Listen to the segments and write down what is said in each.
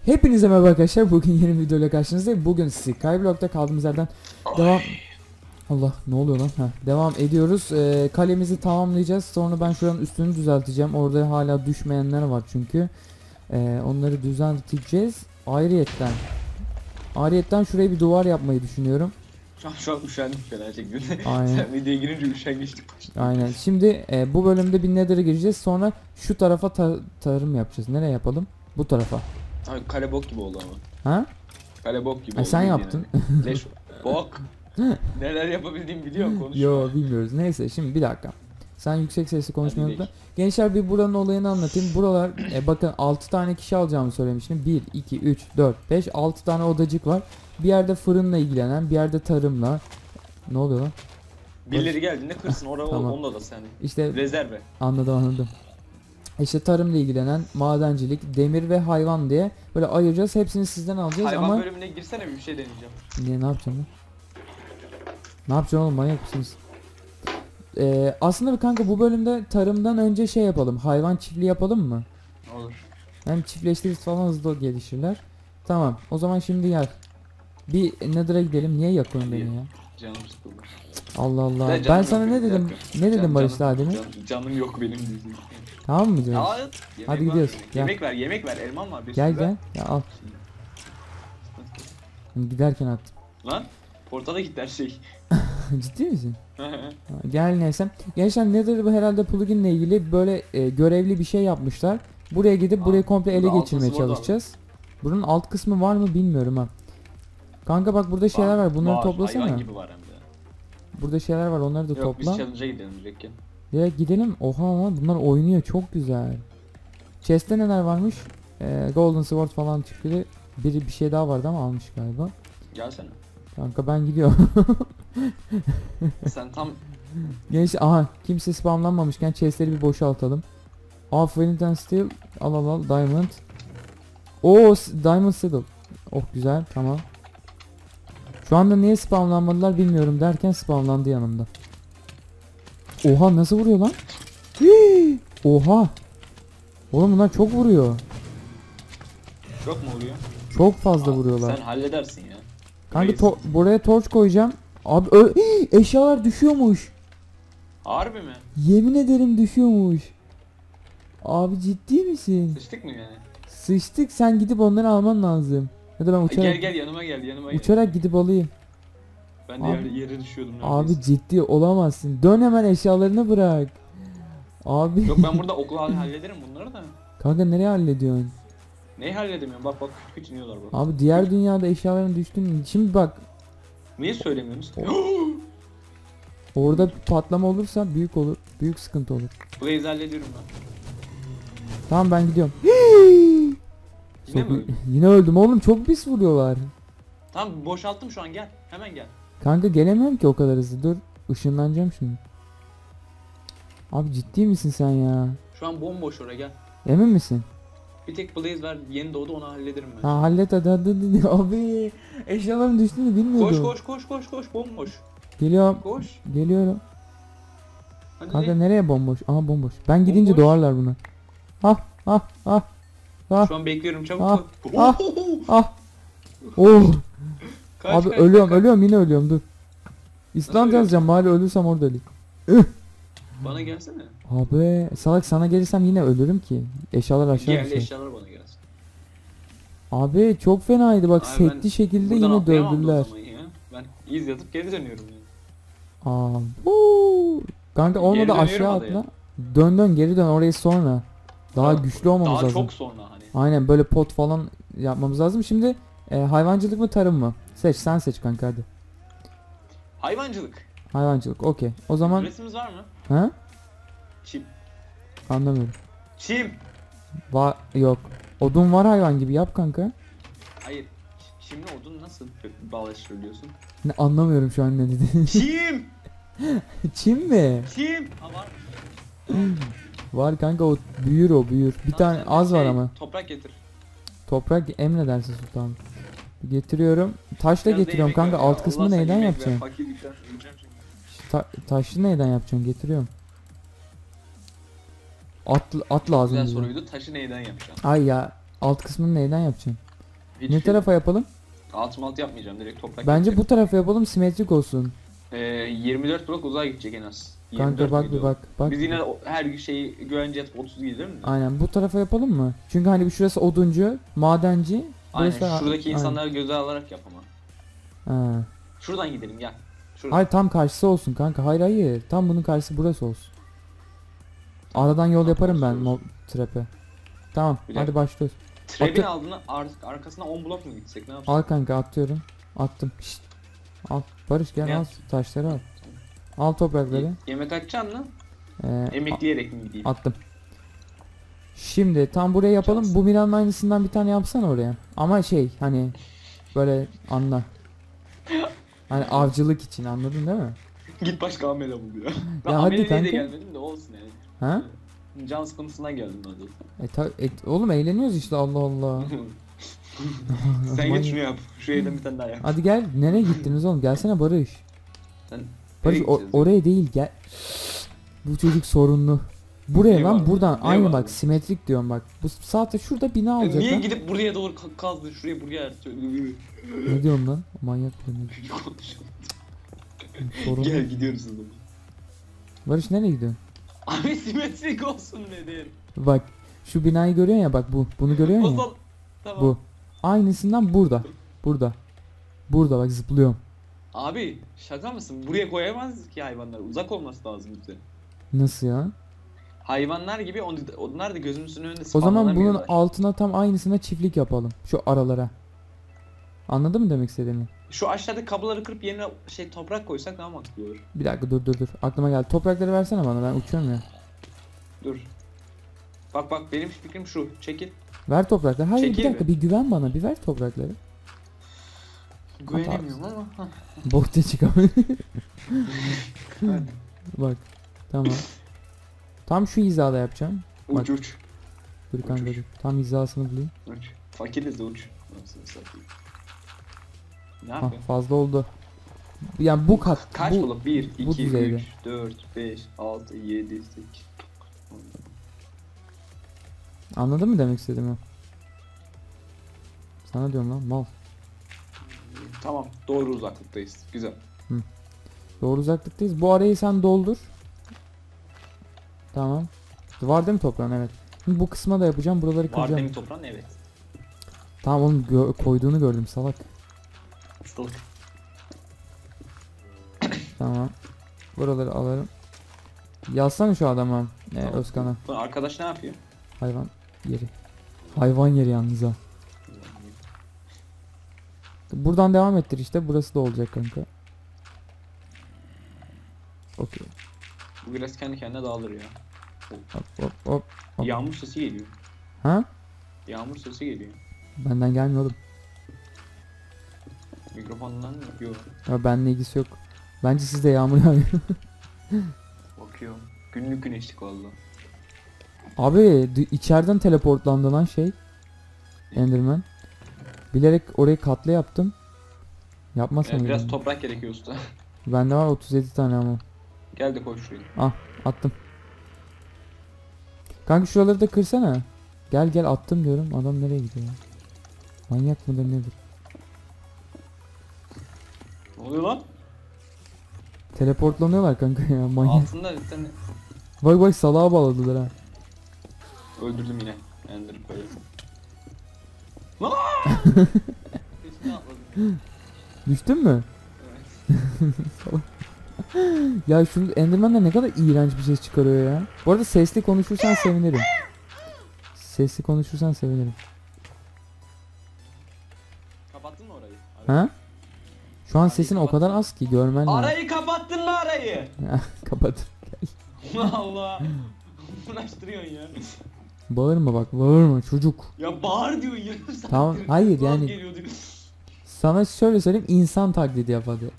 Hepinize merhaba arkadaşlar. Bugün yeni bir videoyla karşınızdayım. Bugün Skyblock'ta kaldığımız yerden devam... Allah, ne oluyor lan? Devam ediyoruz. Kalemizi tamamlayacağız. Sonra ben şuranın üstünü düzelteceğim. Orada hala düşmeyenler var çünkü. Onları düzelteceğiz. Ayrıyetten şuraya bir duvar yapmayı düşünüyorum. Şu an üşendim gerçekten. Aynen. Sen videoya girince üşengeçtik. Aynen. Şimdi bu bölümde bir Nether'a gireceğiz. Sonra şu tarafa tarım yapacağız. Nereye yapalım? Bu tarafa. Abi kale bok gibi oldu ama. Ha? Kale bok gibi oldu. Sen yaptın. Yani. Leş bok. Neler yapabildiğimi biliyorum, konuşma. Yo, bilmiyoruz. Neyse, şimdi bir dakika. Sen yüksek sesle konuşmayı unutma. Gençler, bir buranın olayını anlatayım. Buralar bakın 6 tane kişi alacağımı söylemiştim. 1, 2, 3, 4, 5, 6 tane odacık var. Bir yerde fırınla ilgilenen, bir yerde tarımla. Ne oluyor lan? Birileri geldiğinde kırsın orada Tamam. onda da sen. İşte Rezerve. anladım. İşte tarımla ilgilenen, madencilik, demir ve hayvan diye böyle ayıracağız. Hepsini sizden alacağız Hayvan ama... bölümüne girsene, bir şey deneyeceğim. Niye, ne yapacağım lan? Ne yapacaksın oğlum, manyak mısınız? Aslında bir kanka, bu bölümde tarımdan önce şey yapalım. Hayvan çiftliği yapalım mı? Olur. Hem çiftleştiririz falan, hızlı gelişirler. Tamam, o zaman şimdi gel. Bir Nether'a gidelim. Niye yakıyorsun beni ya? Canım sıkıldı. Allah Allah. Ben Ben canım sana yok ne benim, dedim? bir dakika. Ne dedim Canım- Barış daha demin? Canım yok benim diyeceğim. Tamam mı diyoruz? Al, yemek Hadi var. gidiyoruz, gel. Yemek ver. Elman var. Bir Gel sürü ver. gel. Ya al. Giderken attım. Lan portala gitti her şey. Ciddi misin? Gel neyse. Gençler, Nether bu herhalde plugin ile ilgili böyle görevli bir şey yapmışlar. Buraya gidip burayı komple ele burada geçirmeye altı var da çalışacağız. Bunun alt kısmı var mı bilmiyorum ha. Kanka bak, burada şeyler var. Bunları toplasana. Hayvan gibi var hem de. Burada şeyler var. Onları da Yok, biz topla. challenge'a gidelim direkt ya. Direkt gidelim. Oha lan, bunlar oynuyor, çok güzel. Chest'te neler varmış? Golden Sword falan çıktı. Bir şey daha vardı ama almış galiba. Gelsene. Kanka ben gidiyorum. Sen tam Genç, aha, kimse spamlanmamışken chest'leri bir boşaltalım. Flint and Steel, al Diamond. Diamond Saddle. Oh, güzel, tamam. Şu anda niye spamlanmadılar bilmiyorum derken spamlandı yanımda. Oha, nasıl vuruyor lan? Hii! Oha. Oğlum bunlar çok vuruyor. çok mu oluyor? Çok fazla vuruyorlar. Sen halledersin ya. Kanka buraya torç koyacağım. Abi eşyalar düşüyormuş. Harbi mi? Yemin ederim düşüyormuş. Abi ciddi misin? Sıçtık mı yani? Sıçtık, sen gidip onları alman lazım. Ya da ben uçarak, Gel yanıma gel. uçarak gidip alayım. Ben de Abi- yere düşüyordum Abi neredeyse. ciddi olamazsın. Dön hemen, eşyalarını bırak. Abi. Yok, ben burada okla hallederim bunları da. Kanka nereye hallediyorsun? Neyi halledemiyorum? Bak küçük iniyorlar bak. Abi diğer dünyada eşyaların düştüğünü şimdi bak, Niye söylemiyorsunuz? orada bir patlama olursa büyük olur. Büyük sıkıntı olur. Blaze hallediyorum ben. Tamam, ben gidiyorum. Yine mi öldün? Yine öldüm oğlum, çok pis vuruyorlar. Tamam, boşalttım şu an, gel. Hemen gel. Kanka gelemiyorum ki o kadar hızlı. Dur, ışınlanacağım şimdi. Abi ciddi misin sen ya? Şu an bomboş oraya, gel. Emin misin? Bir tek Blaze var, yeni doğdu, onu hallederim ben. Ha, hallet hadi. Abi eşyaların düştüğünü bilmiyordum. Koş bomboş. Geliyorum. Koş. Geliyorum. Hadi. Kanka nereye bomboş? Aha, bomboş. Ben gidince Bomboş. doğarlar buna. Ah. Şu an bekliyorum, çabuk. Ah, koş. ah. Oh. Kaç, Abi kaç, ölüyorum yine ölüyorum, dur. İslam Nasıl yazacağım, bari ölürsem orada öleyim. Bana gelsene. Abi salak, sana gelirsem yine ölürüm ki. Eşyalar aşağı Diğerli düşer. eşyalar bana gelsin. Abi çok fenaydı bak, Abi ben setli şekilde buradan yine atlayamam da o dövdüler. zaman ya. Ben iz yatıp geri dönüyorum yani. Kanka olmadı, Geri aşağı dönüyorum atla. Dön geri dön orayı sonra. Daha Tamam. güçlü olmamız Daha lazım. çok sonra hani. Aynen, böyle pot falan yapmamız lazım. Şimdi hayvancılık mı tarım mı? Sen seç kanka, hadi. Hayvancılık. Hayvancılık, okey. O zaman Üretimimiz var mı? ha? Çim. Anlamıyorum. Çim. Yok. Odun var, hayvan gibi yap kanka. Hayır. Çimli odun nasıl bağlaştırılıyorsun? Ne, anlamıyorum şu an ne dediğini. Çim. Çim mi? Çim. Ha var. Var kanka, o büyür. Bir tane az var ama. Toprak getir. Toprak emredersin sultanım. Getiriyorum. Taşla Biraz da getiriyorum yemek kanka. ver ya. Alt kısmı Allah sen neyden yemek ver. yapacaksın? Fakir düşer, öleceğim çünkü. Taşlı neyden yapacaksın? Getiriyorum. At lazım Güzel bize. soruydu. Taşı neyden yapacağım? Ay ya, alt kısmını neyden yapacaksın? Hiç Ne şey- tarafa yapalım? Altı malt yapmayacağım, direkt toprak Bence yapacağım. bu tarafa yapalım, simetrik olsun. 24 blok uzağa gidecek en az. Kanka 24 bak müydü bir o? bak. Bak. Biz yine her şeyi güvence yatıp 30 gidelim mi? Aynen bu tarafa yapalım mı? Çünkü hani şurası oduncu, madenci. Aynen, Burası da- şuradaki aynen. insanları göze alarak yap ama. Ha. Şuradan gidelim gel. Şuradan. Hayır tam karşısı olsun kanka. Hayır hayır. Tam bunun karşısı burası olsun. Aradan yol Tam yaparım ben karşısı olsun. trap'e. Tamam Bir hadi dakika. başlıyoruz. Trebin Atı- aldığına arkasına 10 blok mu gitsek, ne Al yapsak? kanka atıyorum. Attım. Şşt. Al. Barış gel Ne al yaptın? taşları al. Al toprakları. Yemek atacaksın lan. Ee, Emekleyerek mi gideyim? attım. Şimdi tam buraya yapalım. Şans. Bu Miran'ın aynısından bir tane yapsana oraya. Ama şey hani böyle anla. Hani avcılık için, anladın değil mi? Git başka amele bul ya. Ben Ya hadi amele diye de kanka. gelmedim de olsun yani. Ha? Can sıkıntısından geldim ben de. Oğlum eğleniyoruz işte, Allah Allah. Sen Manyak. git şunu yap. Şu evden bir tane daha yap. Hadi gel. Nereye gittiniz oğlum? Gelsene Barış. Sen Barış nereye gideceğiz? oraya değil gel. Bu çocuk sorunlu. Buraya lan, var? buradan Ne aynı var? bak, simetrik diyorum bak. Bu saatte şurada bina olacak Niye lan. gidip buraya doğru kazdın? Şuraya buraya Ne diyorsun lan? Manyak bir sorun. Gel gidiyoruz o zaman. Barış nereye gidiyorsun? Abi simetrik olsun dedim. Bak şu binayı görüyorsun ya, bak bu. Bunu görüyorsun ya. Ozan. Tamam. Bu. Aynısından burada. Burada. Burada bak, zıplıyorum. Abi şaka mısın? Buraya koyamaz ki hayvanlar. Uzak olması lazım bize. Nasıl ya? Hayvanlar gibi onlar da gözümüzün önünde O zaman bunun spawnlanamıyorlar. altına tam aynısına çiftlik yapalım. Şu aralara. Anladın mı demek istediğimi? Şu aşağıdaki kabloları kırıp yerine toprak koysak daha mantıklı olur. Bir dakika dur. Aklıma geldi. Toprakları versene bana, ben uçuyorum ya. Dur. Bak benim fikrim şu. Çekil. Ver toprakları. Hayır Çekil bir dakika, mi? bir güven bana. Bir ver toprakları. Güvenemiyorum ama. Bokta çıkamıyor. Hadi. Bak. Tamam. Tam şu hizada yapacağım. Bak. Uç. Dur kanka dur. Tam hizasını bulayım. Uç. Fakiriz de uç. Nasıl satayım? Ne Hah, yapıyorsun? fazla oldu. Yani bu kat. Kaç bu, blok? 1, bu 2, düzeyde. 3, 4, 5, 6, 7, 8. Anladın mı demek istediğimi? Sana diyorum lan mal. Tamam. Doğru uzaklıktayız. Güzel. Doğru uzaklıktayız. Bu arayı sen doldur. Tamam. Var değil mi toprağın? Evet. Şimdi bu kısma da yapacağım. Buraları Var kıracağım. demin toprağın, evet. Tamam oğlum, koyduğunu gördüm salak. Hastalık. Tamam. Buraları alırım. Yazsana şu adama. Tamam. Özkan'a. Bu arkadaş ne yapıyor? Hayvan yeri. Hayvan yeri yalnız ha. Buradan devam ettir işte. Burası da olacak kanka. Okey. Bu biraz kendi kendine dağılır ya. Hop. Hop. Yağmur sesi geliyor. Ha? Yağmur sesi geliyor. Benden gelmiyor oğlum. Mikrofondan mı? Yok. Ya benimle ilgisi yok. Bence sizde yağmur yağıyor. Bakıyor. Günlük güneşlik valla. Abi içeriden teleportlandı lan şey. Enderman. Bilerek orayı katlı yaptım. Yapmasam Biraz yani. toprak gerekiyor usta. Bende var 37 tane ama. Gel de koy şuraya. Ah attım. Kanka şuraları da kırsana. Gel attım diyorum. Adam nereye gidiyor ya? Manyak mıdır nedir? Ne oluyor lan? Teleportlanıyorlar kanka ya, manyak. Altında bir tane Bak salağa bağladılar ha. öldürdüm yine. Ender'i böyle. Lan! Üstüne atladım. Düştün mü? Evet. Ya şu Enderman da ne kadar iğrenç bir ses çıkarıyor ya. Bu arada sesli konuşursan sevinirim. Sesli konuşursan sevinirim. Kapattın mı orayı? Ha? Şu an Arayı sesin o kapattın. kadar az ki görmen lazım. Arayı kapattın mı arayı? Kapat. Allah. Uğraştırıyorsun ya. Bağırma bak, bağırma çocuk. Ya bağır diyor yarım saattir. Tamam, hayır Kulağım yani- geliyor diyor. Sana şöyle söyleyeyim, insan taklidi yap hadi.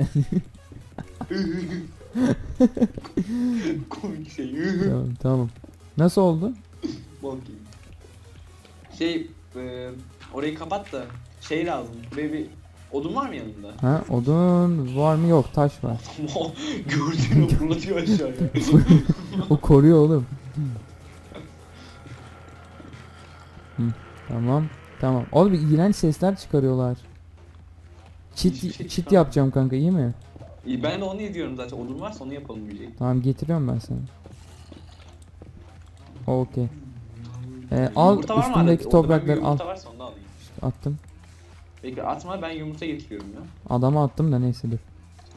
Komik şey. Tamam. Nasıl oldu? Bakayım. Şey, orayı kapat da şey lazım. Buraya bir odun var mı yanında? Ha, odun var mı? Yok, taş var. Gördüğünü fırlatıyor aşağıya. O koruyor oğlum. Tamam. Tamam. Oğlum iğrenç sesler çıkarıyorlar. Hiçbir şey Çit çıkarmıyor. yapacağım kanka, iyi mi? İyi, ben de onu izliyorum zaten. Odun varsa onu yapalım diyecek. Tamam, getiriyorum ben sana. Okey. Al Yumurta var mı üstündeki arada? Orada ben bir toprakları al. yumurta varsa onu da alayım. Attım. Peki atma, ben yumurta getiriyorum ya. Adama attım da neyse dur.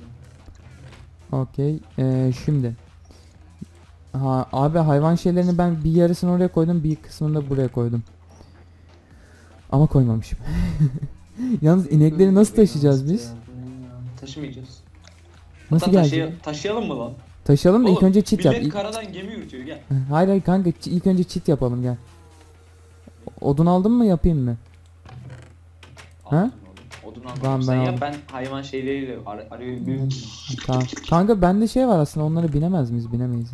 Okey. Şimdi. Ha abi, hayvan şeylerini ben bir yarısını oraya koydum, bir kısmını da buraya koydum. Ama koymamışım. Yalnız inekleri nasıl taşıyacağız biz? Taşımayacağız. Nasıl Hatta gelecek? taşıyalım mı lan? Taşıyalım da ilk Oğlum, önce çit yap. millet karadan gemi yürütüyor, gel. Hayır hayır kanka, ilk önce çit yapalım, gel. Odun aldın mı, yapayım mı? Ha? Aldım oğlum. Odun aldım. Tamam, Sen ben yap, aldım. ben hayvan şeyleriyle arıyorum. Tamam. Kanka bende şey var aslında, onları binemez miyiz? Binemeyiz ya.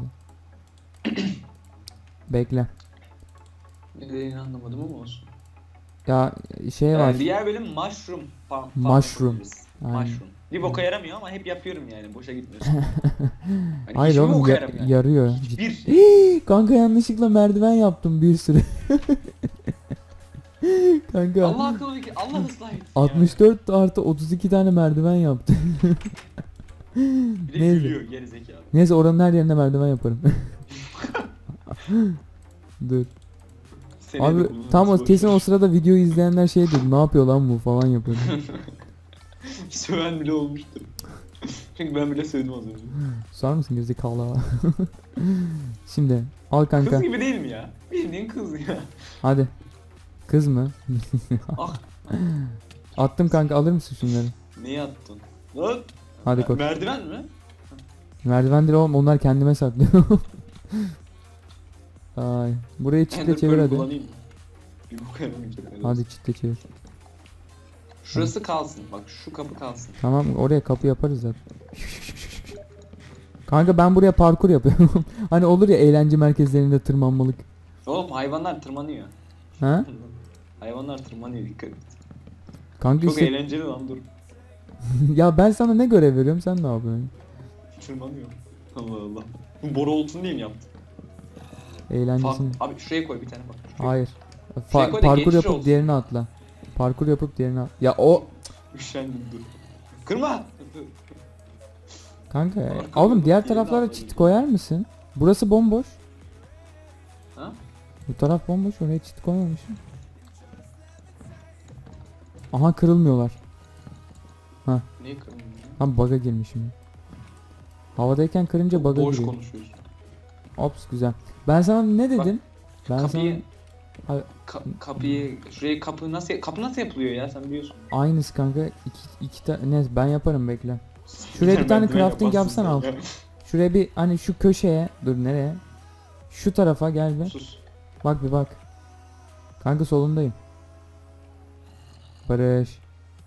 Bekle. Ne dediğini anlamadım ama olsun. Ya şey var. Diğer bölüm mushroom farm. Mushroom. yapabiliriz. Aynen. Mushroom. Bir boka yaramıyor ama hep yapıyorum yani, boşa gitmiyorsun. Hani Hayır hiçbir oğlum, boka yaramıyor yani. yarıyor. Bir. Kanka yanlışlıkla merdiven yaptım bir sürü. Kanka Allah akıllı fikir, Allah ıslah etsin ya. 64 artı 32 tane merdiven yaptım. Bir de Neyse. gülüyor gerizekalı. Neyse, oranın her yerine merdiven yaparım. Dur. Seneye de Abi kullanırız, tam boş kesin ver. o sırada videoyu izleyenler şey dedi, ne yapıyor lan bu falan yapıyor. Söven bile olmuştur. Çünkü ben bile söyledim az önce. Sar mısın gerizekalı? Şimdi al kanka. Kız gibi değil mi ya? Bildiğin kız ya. Hadi. Kız mı? Ah, Attım kanka, alır mısın şunları? neyi attın? Lan. Hadi koş. Merdiven mi? Merdivendir oğlum, onlar kendime saklıyorum. Ay, burayı çitle Ender çevir Pearl hadi. kullanayım mı? Bir boka yaramayacak. Hadi çitle çevir. Şurası kalsın. Bak şu kapı kalsın. Tamam, oraya kapı yaparız zaten. Kanka ben buraya parkur yapıyorum. Hani olur ya eğlence merkezlerinde tırmanmalık. Oğlum hayvanlar tırmanıyor. Ha? Hayvanlar tırmanıyor, dikkat et. Kanka Çok işte eğlenceli lan, dur. ya ben sana ne görev veriyorum, sen ne yapıyorsun? Tırmanıyor. Allah Allah. Bu boru olsun diye mi yaptın? Eğlencesini. Abi şuraya koy bir tane bak. Şuraya. Hayır. Şuraya koy da Parkur geçiş yapıp olsun. diğerini atla. Parkur yapıp diğerini at. Ya o Üşendim, dur. Kırma! kanka ya. Parkur Oğlum yapıp diğer diğerini taraflara atla çit diyor. koyar mısın? Burası bomboş. Ha? Bu taraf bomboş, oraya çit koymamışım. Aha, kırılmıyorlar. Niye kırmıyor? Ha, bug'a girmişim. Havadayken kırınca bug'a Boş giriyor. konuşuyorsun. Ops, güzel. Ben sana ne dedim? Ben Kapıyı, Hayır. kapıyı, şuraya kapı nasıl yapılıyor ya, sen biliyorsun. sana aynısı kanka. İki tane, ne, ben yaparım, bekle. Şuraya bir tane Merdiven crafting yapmazsın yapsana, sen al. ya. Şuraya bir, hani şu köşeye, dur nereye? Şu tarafa gel be. Sus. Bak bir bak. Kanka solundayım. Barış.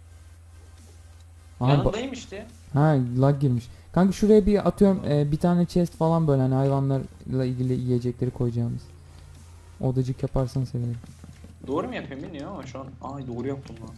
Aha, Yanındayım işte. ha, lag girmiş. Kanka şuraya bir atıyorum, bir tane chest falan, böyle hani hayvanlarla ilgili yiyecekleri koyacağımız. Odacık yaparsan sevinirim. Doğru mu yapıyorum bilmiyorum ama şu an ay doğru yaptım lan.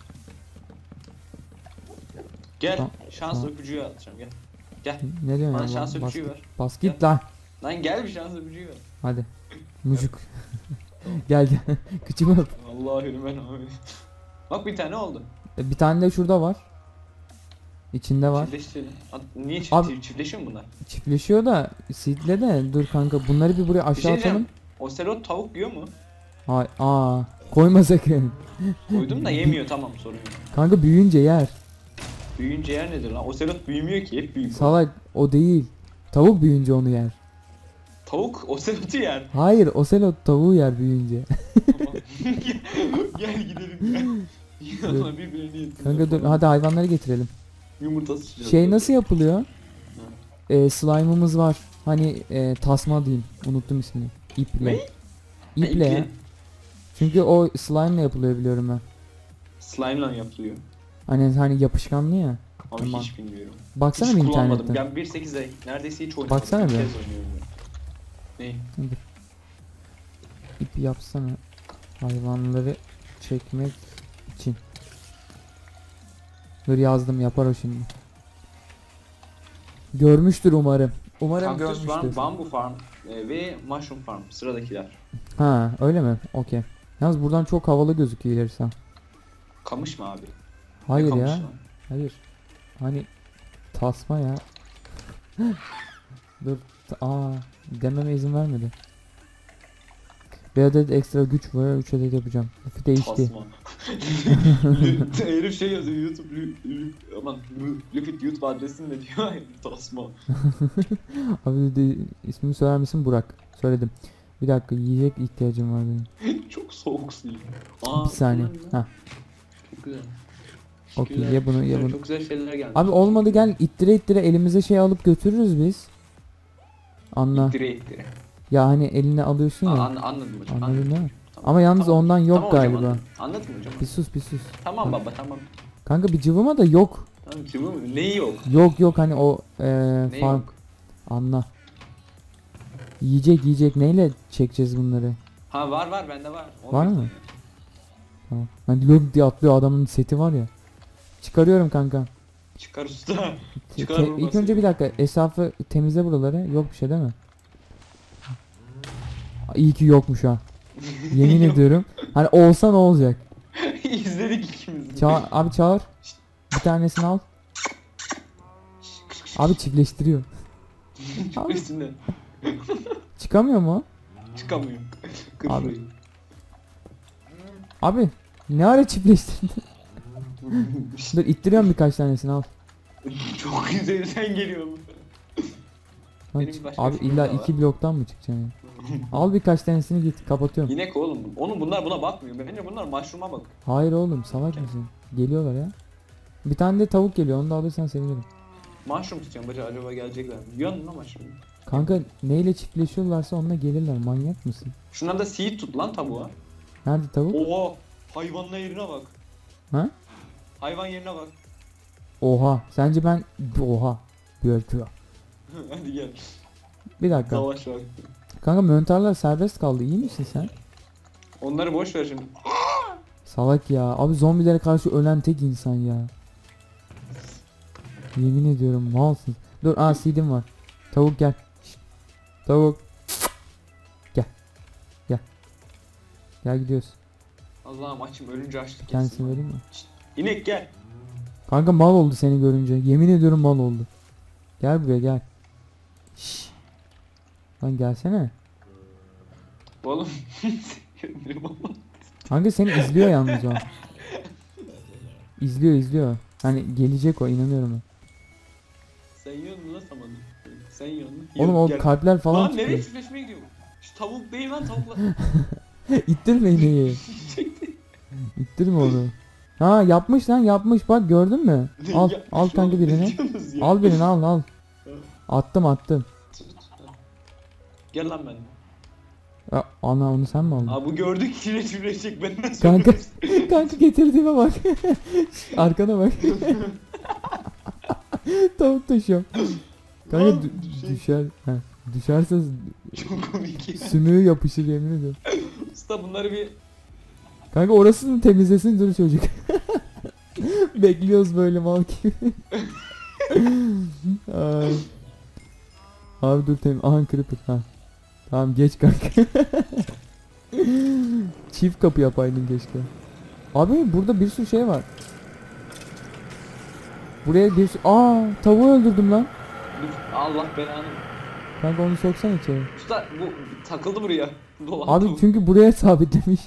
Gel, Tamam, şans tamam. öpücüğü atacağım, gel. Ne diyorsun Bana ya? şans Bas, öpücüğü ver. bas git lan. Lan gel, bir şans öpücüğü ver. Hadi. Mucuk. Gel gel. Küçüğümü öp. Allah'ım ben abi. Bak bir tane oldu. Bir tane de şurada var. İçinde var. Çiftleştirelim. Niye Abi- çiftleşiyor mu bunlar? Çiftleşiyor da seedle de, dur kanka bunları bir buraya Bir şey aşağı atalım. diyeceğim. Ocelot tavuk yiyor mu? Hay, koyma sakın. Koydum da yemiyor, tamam, sorun yok. Kanka büyüyünce yer. Büyüyünce yer nedir lan? Ocelot büyümüyor ki, hep büyük. Salak, o değil. Tavuk büyüyünce onu yer. Tavuk ocelotu yer. Hayır, ocelot tavuğu yer büyüyünce. Tamam. Gel gidelim ya. Dur. Ya birbirini yesin. Kanka dur, hadi hayvanları getirelim. Yumurta sıçacağız. Şey nasıl yapılıyor? Slime'ımız var. Hani tasma diyeyim. Unuttum ismini. İple. Ne? İple ya. Çünkü o slime yapılıyor biliyorum ben. Slime'la yapılıyor. Hani yapışkanlı ya. Abi Tamam. hiç bilmiyorum. Baksana Hiç bir kullanmadım. internetten. Ben 1.8 ay neredeyse hiç oynamadım. Baksana Bir bir. kez oynuyorum ben. Ne? Dur. İp yapsana. Hayvanları çekmek için. Dur, yazdım, yapar o şimdi. Görmüştür umarım. Umarım Cactus Farm, görmüştür. Bamboo Farm ve Mushroom Farm sıradakiler. Ha, öyle mi? Okey. Yalnız buradan çok havalı gözüküyor ilerisi. Kamış mı abi? Hayır kamış ya. lan? Hayır. Hani tasma ya. Dur. Dememe izin vermedi. Bir adet ekstra güç var. 3 adet yapacağım. Fite içti. Tasma. Herif şey yazıyor YouTube. Aman Lüfit YouTube adresini de diyor. Tasma. Abi de ismini söyler misin? Burak. Söyledim. Bir dakika, yiyecek ihtiyacım var benim. Çok soğuksun. Bir saniye. Ha. Çok güzel. Okey, Güzel, ye bunu, ye güzel, bunu. Çok güzel şeyler geldi. Abi olmadı, gel ittire ittire elimize şey alıp götürürüz biz. Anla. İttire. Ya hani eline alıyorsun ya. Anladım hocam. Anladın değil mi? Tamam. Ama yalnız Tamam. ondan yok Tamam hocam, galiba. Anladın hocam. Bir sus bir sus. Tamam baba tamam. Kanka bir cıvıma da yok. Tamam kimi neyi yok? Yok hani o Neyi farm. yok? Anla. Yiyecek neyle çekeceğiz bunları? Ha var bende var. Var mı? Tamam. Hani lök diye atlıyor adamın seti var ya. Çıkarıyorum kanka. Çıkar usta. Çıkar İlk önce bir dakika etrafı temizle buraları. Yok bir şey değil mi? İyi ki yokmuş ha. Yemin Yok. ediyorum. Hani olsa ne olacak? İzledik ikimiz. Abi çağır. Bir tanesini al. Abi çiftleştiriyor. Çok üstünde. Çıkamıyor mu? Çıkamıyor. Kır Abi. şurayı. Abi ne ara çiftleştirdin? Dur ittiriyorum birkaç tanesini al. Çok güzel sen geliyorsun. Lan Benim başka abi şeyim illa de var. 2 bloktan mı çıkacaksın ya? Al birkaç tanesini git, kapatıyorum. İnek oğlum. Bunlar buna bakmıyor. Bence bunlar mushroom'a bak. Hayır oğlum, salak mısın? Geliyorlar ya. Bir tane de tavuk geliyor, onu da alırsan sevinirim. Mushroom istiyorum bacı, acaba gelecekler mi? Yiyorsun lan mushroom. Kanka neyle çiftleşiyorlarsa onunla gelirler, manyak mısın? Şundan da seed tut lan tavuğa. Nerede tavuk? Oha! Hayvanla yerine bak. Ha? Hayvan yerine bak. Oha, sence ben... Oha. Börtüyor. Hadi gel. Bir dakika. Savaş bak. Kanka mantarlar serbest kaldı, iyi misin sen? Onları boş ver şimdi. Salak ya. Abi zombilere karşı ölen tek insan ya. Yemin ediyorum malsın. Dur seed'im var. Tavuk gel. Şşt. Tavuk. Gel. Gel. Gel gidiyoruz. Allah'ım açım ölünce açlık Kendisini kessin. vereyim mi? İnek gel. Kanka mal oldu seni görünce. Yemin ediyorum mal oldu. Gel buraya gel. Şşş. Lan gelsene. Oğlum. Sinirlerim Allah. Kanka seni izliyor yalnız o. İzliyor. Hani gelecek o, inanıyorum ben. Sen yiyorsun lan samanı. Sen yiyorsun. Oğlum o Gel. kalpler falan Lan nereye çıkıyor. çiftleşmeye gidiyor? Şu tavuk değil lan tavukla. İttirme ineği. İttirme onu. Ha yapmış lan, yapmış, bak gördün mü? Al Ya, al şu kanka an birini. izliyorsunuz ya. Al birini, al. Attım. Gel lan ben. Ana onu sen mi aldın? Aa bu gördük yine çiftleşecek ben nasıl Kanka yaparım? kanka getirdiğime bak. Arkana bak. Tavuk taşıyor. Kanka Lan, düşer. Heh, düşerse Çok komik ya. sümüğü yapışır, yemin ediyorum. Usta bunları bir Kanka orasını temizlesin dur çocuk. Bekliyoruz böyle mal gibi. Ay. Abi dur aha creeper ha. Tamam geç kanka. Çift kapı yapaydın keşke. Abi burada bir sürü şey var. Buraya bir sürü... tavuğu öldürdüm lan. Allah belanı. Kanka onu soksan içeri. Usta bu takıldı buraya. Dolan Abi tavuk. çünkü buraya sabitlemiş.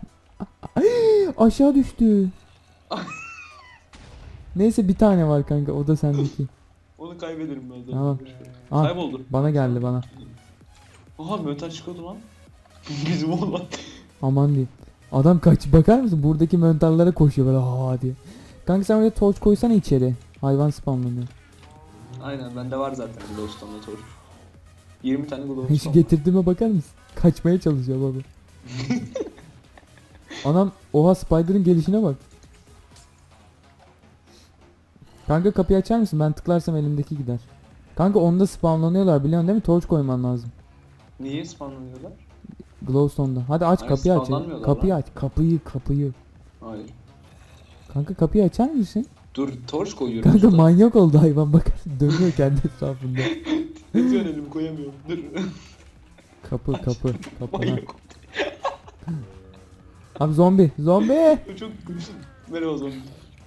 Aşağı düştü. Neyse bir tane var kanka, o da sendeki. Onu kaybederim ben zaten. Tamam. Boş ver. Al, Kayboldu. bana geldi bana. Aha möter çıkıyordu lan. Bizim oğlan. Aman diyeyim. Adam kaç, bakar mısın? Buradaki mantarlara koşuyor böyle diye. Kanka sen oraya torç koysana içeri. Hayvan spamlanıyor. Aynen bende var zaten Glowstone'da torch. 20 tane Hiç Glowstone. getirdiğime bakar mısın? Kaçmaya çalışıyor baba. Anam oha, Spider'ın gelişine bak. Kanka kapıyı açar mısın? Ben tıklarsam elimdeki gider. Kanka onda spamlanıyorlar biliyorsun değil mi? Torch koyman lazım. Niye spawnlanıyorlar? Glowstone'da. Hadi aç Hayır, kapıyı aç. spamlanmıyorlar Kapıyı lan. aç. Kapıyı. Hayır. Kanka kapıyı açar mısın? Dur torch koyuyorum. Kanka usta. manyak oldu hayvan, bak dönüyor kendi etrafında. Lütfen elimi koyamıyorum. Dur. Kapı. Manyak. Abi zombi. Zombi. Çok merhaba zombi.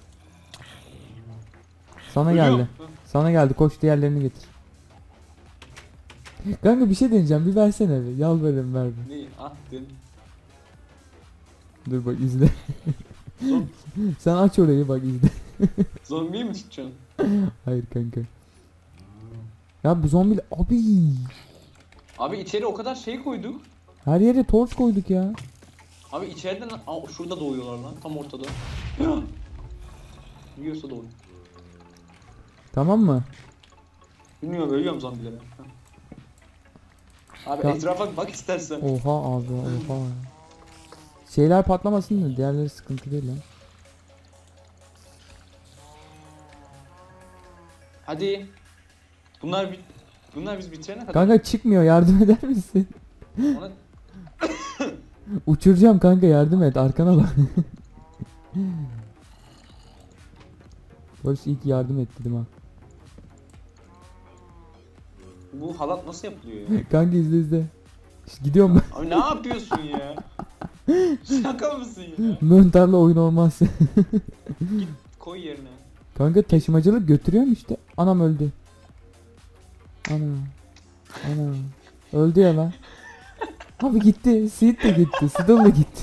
Sana Ölüyorum. geldi. Sana geldi. Koş diğerlerini getir. Kanka bir şey deneyeceğim. Bir versene bir. Yalvarırım ver bir. Neyi? Ah dedim. Dur bak izle. Zom Sen aç orayı bak izle. Zombiyi mi tutacaksın? Hayır kanka. Ya bu zombi abi. Abi içeri o kadar şey koyduk. Her yere torç koyduk ya. Abi içeriden şurada doğuyorlar lan tam ortada. Yiyorsa doğuyor. Tamam mı? Bilmiyorum ölüyorum zombilere. Abi Ya- etrafa bak istersen. Oha abi oha. Şeyler patlamasın da diğerleri sıkıntı değil lan. Hadi. Bunlar biz bitirene kadar. Kanka çıkmıyor yardım eder misin? Ona Uçuracağım kanka yardım et arkana bak. Barış ilk yardım et dedim ha. bu halat nasıl yapılıyor ya? Kanka izle izle. İşte gidiyorum ben. Abi ne yapıyorsun ya? Şaka mısın ya? Mönterle oyun olmaz. Koy yerine. Kanka taşımacılık götürüyorum işte. Anam öldü. Ana. Ana. Öldü ya lan. Abi gitti. Seed de gitti. Sidal da gitti.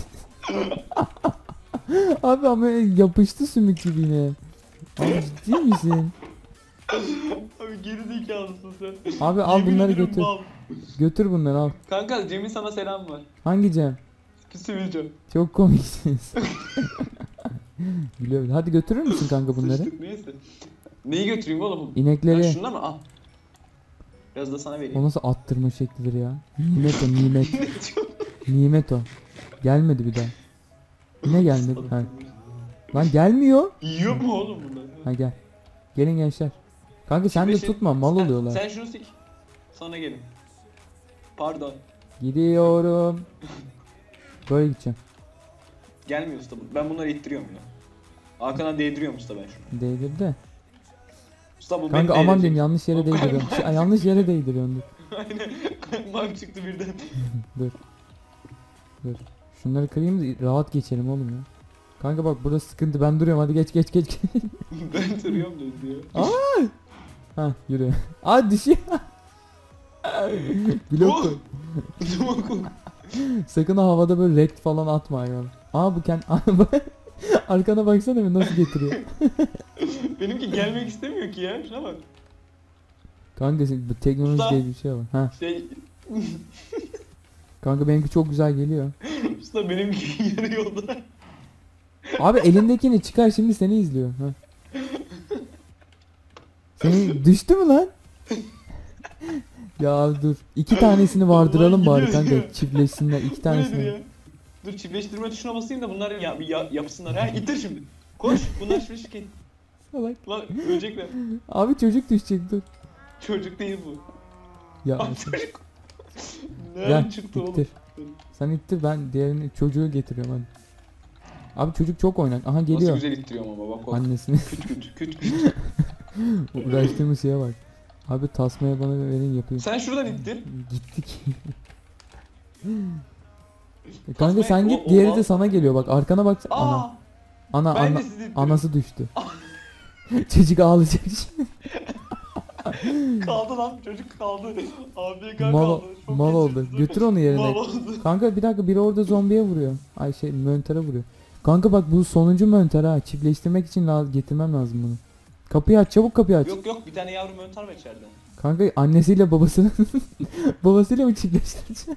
Abi ama yapıştı sümük gibi yine. Abi ciddi misin? Abi geri zekalısın sen. Abi al Yemin bunları ederim götür. mal. Götür bunları al. Kanka Cem'in sana selam var. Hangi Cem? Söyleyeceğim. Çok komiksiniz. Biliyorum. Hadi götürür müsün kanka bunları? Sıçtık neyse. Neyi götüreyim oğlum? İnekleri. Ha, şundan mı? Al. Biraz da sana O vereyim. nasıl attırma şeklidir ya? Nimet o nimet. Nimet o. Gelmedi bir daha. Yine gelmedi. Ha. Lan gelmiyor. Yiyor mu oğlum bunlar? Ha gel. Gelin gençler. Kanka sen de Şimdi tutma mal sen- oluyorlar. Sen şunu sik. Sonra gelin. Pardon. Gidiyorum. Böyle gideceğim. Gelmiyor usta. Ben bunları ittiriyorum ya. Arkadan değdiriyorum usta ben şunu. Değdir de. Usta bu Kanka beni aman değdirecek. diyeyim yanlış yere Oğlum, değdiriyorum. kalbim- Yanlış yere değdiriyorsun dur. Aynen. Kalbim çıktı birden. Dur. Dur. Şunları kırayım da rahat geçelim oğlum ya. Kanka bak burada sıkıntı ben duruyorum hadi geç geç geç. Ben duruyorum dedi ya. Ha yürü. Aa düşüyor. Blok koy. Sakın ha havada böyle rekt falan atma ya. Aa bu arkana baksana bir nasıl getiriyor. Benimki gelmek istemiyor ki ya. Şuna bak. Kanka bu teknoloji Usta. diye bir şey var. Ha. Şey Kanka benimki çok güzel geliyor. usta benimki yarı yolda. Abi elindekini çıkar şimdi seni izliyor. Ha. Seni düştü mü lan? Ya dur. 2 tanesini vardıralım bari gidiyor kanka. ya. Çiftleşsinler 2 Bu nedir tanesini. ya? Dur çiftleştirme tuşuna basayım da bunlar yapsınlar. Ha ittir şimdi. Koş bunlar çiftleşik et. Salak. Lan ölecekler. Abi çocuk düşecek dur. Çocuk değil bu. Ya Abi çocuk. gel Nereden çıktı oğlum? ittir. Sen ittir ben diğerini çocuğu getiriyorum hadi. Abi çocuk çok oynak. Aha Nasıl geliyor. güzel ittiriyorum ama bak bak. Annesini Küt küt küt küt. uğraştığımız şeye bak. Abi tasmaya bana verin yapayım. Sen şuradan ittir. Gittik. Kanka Tasmaya- sen git o- diğeri o- de sana geliyor bak arkana bak. Ana. Aa! Ana Ben ana de sizi ittiriyorum. anası düştü. Çocuk ağlayacak şimdi. Kaldı lan çocuk kaldı. Abiye kaldı. Mal, Çok mal oldu. geçirdi. Götür onu yerine. Mal oldu. Kanka bir dakika biri orada zombiye vuruyor. Ay şey möntere vuruyor. Kanka bak bu sonuncu mönter ha. Çiftleştirmek için getirmem lazım bunu. Kapıyı aç çabuk kapıyı aç. Yok yok bir tane yavru mönter var içeride. Kanka annesiyle babasını babasıyla mı çiftleştireceksin?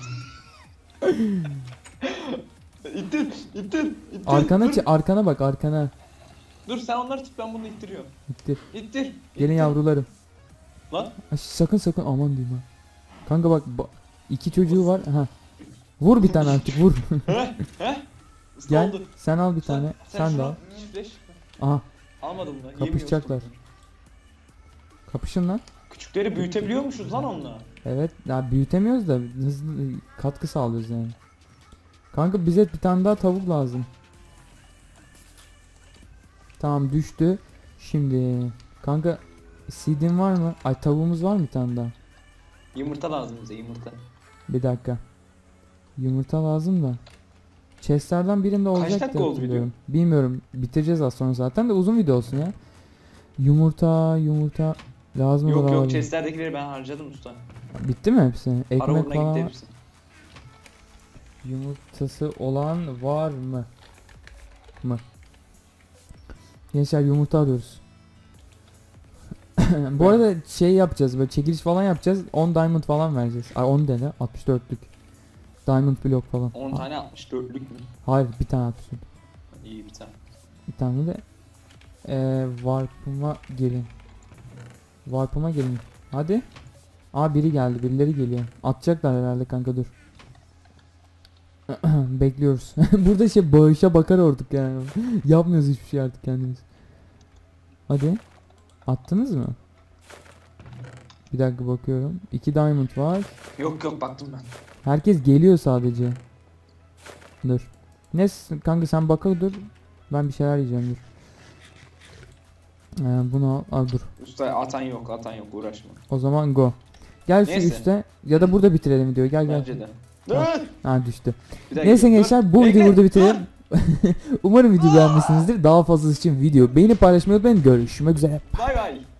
İttir, ittir, ittir. Arkana dur. arkana bak arkana. Dur sen onları tut ben bunu ittiriyorum. Gitti. İttir. Gelin ittir. yavrularım. Lan. Ay, sakın sakın aman diyeyim ha. Kanka bak 2 çocuğu var. Ha. Vur bir tane artık vur. Heh, heh. Usta Gel oldu. sen al bir tane. Sen de şunu al. çiftleş. Aha Almadım lan. kapışacaklar. Kapışın lan. Küçükleri büyütebiliyormuşuz lan onunla. Evet ya büyütemiyoruz da hızlı katkı sağlıyoruz yani. Kanka bize bir tane daha tavuk lazım. Tamam düştü. Şimdi kanka seed'in var mı? Ay tavuğumuz var mı bir tane daha? Yumurta lazım bize yumurta. Bir dakika. Yumurta lazım da. Chestlerden birinde olacak dakika diye oldu hatırlıyorum. Bilmiyorum. Bitireceğiz az sonra zaten de uzun video olsun ya. Yumurta lazım olur Yok yok abi. chestlerdekileri ben harcadım usta. Bitti mi hepsi? Para Ekmek uğruna falan gitti var. hepsi. Yumurtası olan var mı? Gençler yumurta arıyoruz. Bu arada şey yapacağız, böyle çekiliş falan yapacağız. 10 diamond falan vereceğiz. Ay 10 dene 64'lük. Diamond block falan. 10 tane 64'lük mü? Hayır bir tane 64. İyi bir tane. Bir tane de warp'ıma gelin. Warp'ıma gelin. Hadi. Aa biri geldi, birileri geliyor. Atacaklar herhalde kanka dur. Bekliyoruz. Burada şey bağışa bakar olduk yani. Yapmıyoruz hiçbir şey artık kendimiz. Hadi. Attınız mı? Bir dakika bakıyorum. 2 diamond var. Yok yok baktım ben. Herkes geliyor sadece. Dur. Neyse kanka sen bakalım dur. Ben bir şeyler yiyeceğim dur. Bunu al dur. Usta atan yok uğraşma. O zaman go. Gel şu Neyse. üstte ya da burada bitirelim videoyu. Gel gel. Bence de. Tamam. Dur. Ha düştü. Bir dakika, Neyse dur. gençler bu Bekle, videoyu burada bitirelim. dur. Umarım video beğenmişsinizdir. Daha fazlası için video beğenip paylaşmayı unutmayın. Görüşmek üzere. Bay bay.